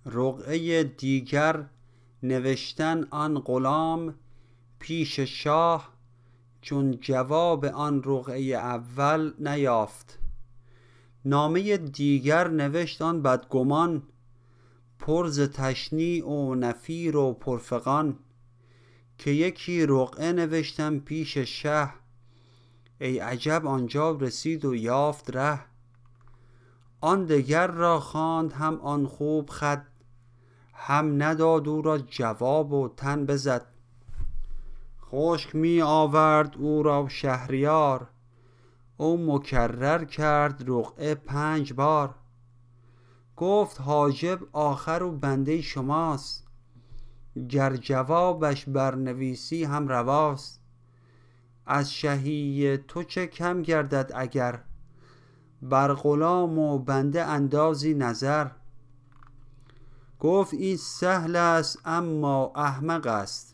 رقعه دیگر نوشتن آن غلام پیش شاه، چون جواب آن رقعه اول نیافت. نامه دیگر نوشت آن بدگمان، پر ز تشنیع و نفیر و پرفغان، که یکی رقعه نوشتم پیش شه، ای عجب آنجا رسید و یافت ره. آن دگر را خواند هم آن خوب خط، هم نداد او را جواب و تن بزد. خشک می آورد او را شهریار، او مکرر کرد رقعه 5 بار. گفت حاجب آخر و بنده شماست، گر جوابش برنویسی هم رواست. از شهی تو چه کم گردد اگر، بر غلام و بنده اندازی نظر. گفت این سهل است اما احمق است،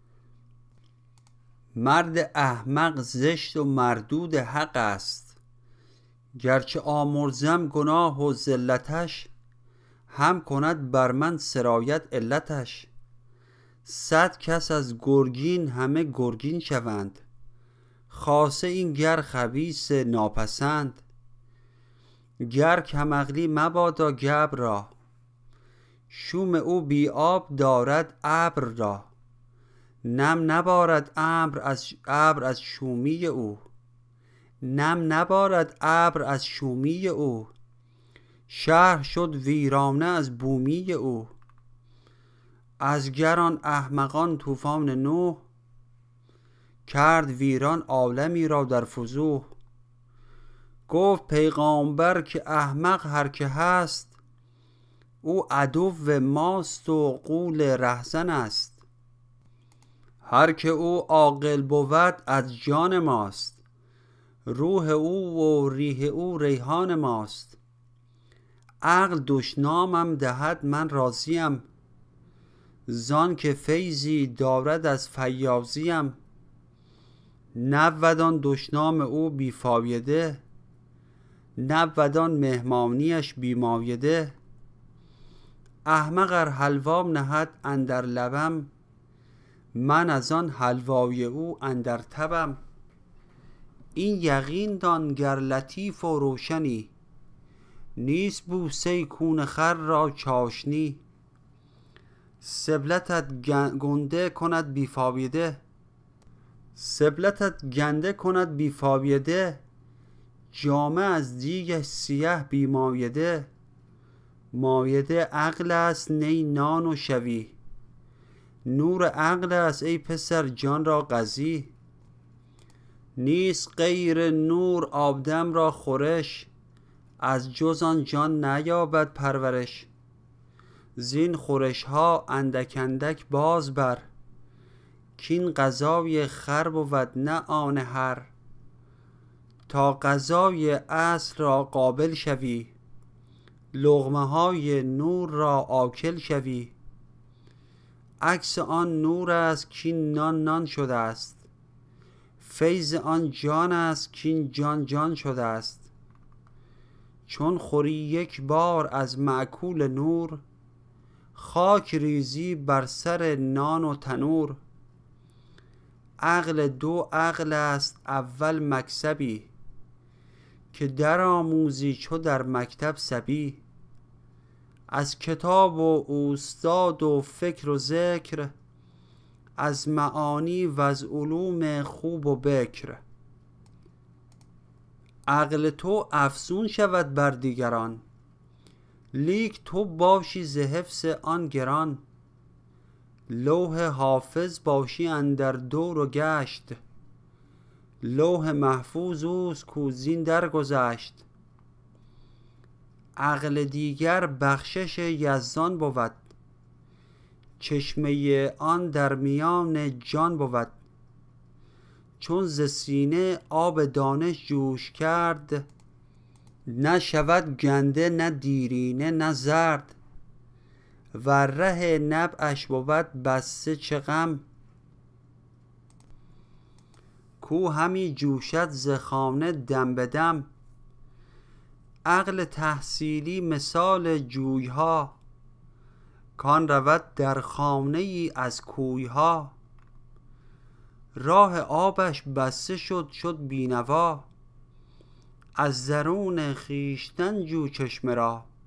مرد احمق زشت و مردود حق است. گرچه آمرزم گناه و زلتش، هم کند بر من سرایت علتش. 100 کس از گرگین همه گرگین شوند، خاصه این گر خبیث ناپسند. گر کم عقلی مبادا گبر را، شوم او بی آب دارد ابر را. نم نبارد ابر از شومی او، نم نبارد ابر از شومی او. شهر شد ویرانه از بومی او، از گران احمقان طوفان نوح، کرد ویران عالمی را در فضوح. گفت پیغامبر که احمق هر که هست، او عدو ماست و غول رهزن است. هر که او عاقل بود از جان ماست، روح او و ریح او ریحان ماست. عقل دشنامم دهد من راضیم، زان که فیضی دارد از فیاضیم. نبود آن دشنام او بیفایده، نبود آن مهمانیش بیمایده. احمق ار حلوا نهد اندر لبم، من از آن حلوای او اندر تبم. این یقین دان گر لطیف و روشنی، نیست بوسه کون خر را چاشنی. سبلتت گنده کند بیفایده، سبلتت گنده کند بیفایده. جامه از دیگ سیه بیمایده، مایده عقل است نی نان و شوی. نور عقل است ای پسر جان را غذی. نیست غیر نور آدم را خورش، از جز آن جان نیابد پرورش. زین خورش ها اندک اندک باز بر، کین غذای خر بود نه آن هر. تا غذای اصل را قابل شوی، لقمه های نور را آکل شوی. عکس آن نور است کین نان نان شده است، فیض آن جان است کین جان جان شده است. چون خوری یک بار از مأکول نور، خاک ریزی بر سر نان و تنور. عقل دو عقل است اول مکسبی، که در آموزی چو در مکتب صبی. از کتاب و اوستاد و فکر و ذکر، از معانی و از علوم خوب و بکر. عقل تو افزون شود بر دیگران، لیک تو باشی ز حفظ آن گران. لوح حافظ باشی اندر دور و گشت، لوح محفوظ اوست کو زین در گذشت. عقل دیگر بخشش یزدان بود، چشمه آن در میان جان بود. چون ز سینه آب دانش جوش کرد، نه شود گنده نه دیرینه نه زرد. و ره نبعش بود بسته چه غم، کو همی جوشد ز خانه دم به دم. عقل تحصیلی مثال جویها، کان رود در خانه ای از کویها، راه آبش بسته شد بینوا، از درون خویشتن جو چشمه را.